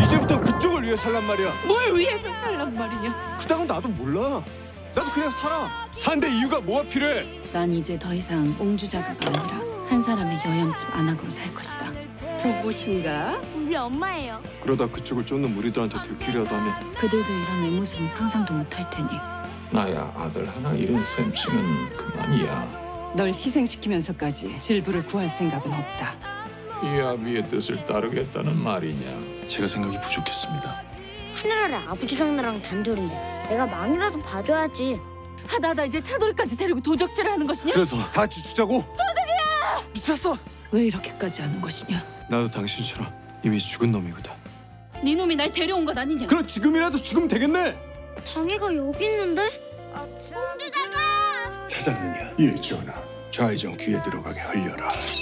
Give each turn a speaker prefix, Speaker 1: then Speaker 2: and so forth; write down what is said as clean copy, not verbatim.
Speaker 1: 이제부터 그쪽을 위해 살란 말이야.
Speaker 2: 뭘 위해서 살란 말이냐?
Speaker 1: 그딴 건 나도 몰라. 나도 그냥 살아. 사는데 이유가 뭐가 필요해?
Speaker 2: 난 이제 더 이상 옹주자가가 아니라 한 사람의 여염집 안하고로 살 것이다.
Speaker 3: 부부신가?
Speaker 4: 우리 엄마예요.
Speaker 1: 그러다 그쪽을 쫓는 무리들한테 들키려도 하면
Speaker 2: 그들도 이런 내 모습은 상상도 못할 테니.
Speaker 5: 나야 아들 하나 잃은 셈 치면 그만이야.
Speaker 3: 널 희생시키면서까지 질부를 구할 생각은 없다.
Speaker 5: 이 아비의 뜻을 따르겠다는 말이냐?
Speaker 1: 제가 생각이 부족했습니다.
Speaker 4: 하늘 아래 아버지랑 나랑 단둘인데 내가 망이라도 봐줘야지.
Speaker 2: 하다하다 이제 차돌이까지 데리고 도적질을 하는 것이냐?
Speaker 1: 그래서 다 같이 죽자고? 도둑이야! 미쳤어!
Speaker 2: 왜 이렇게까지 하는 것이냐?
Speaker 1: 나도 당신처럼 이미 죽은 놈이거든.
Speaker 2: 네 놈이 날 데려온 것 아니냐?
Speaker 1: 그럼 지금이라도 죽으면 되겠네!
Speaker 4: 당해가 여기 있는데? 옹주자가!
Speaker 6: 찾았느냐? 예, 전하. 좌회전 귀에 들어가게 흘려라.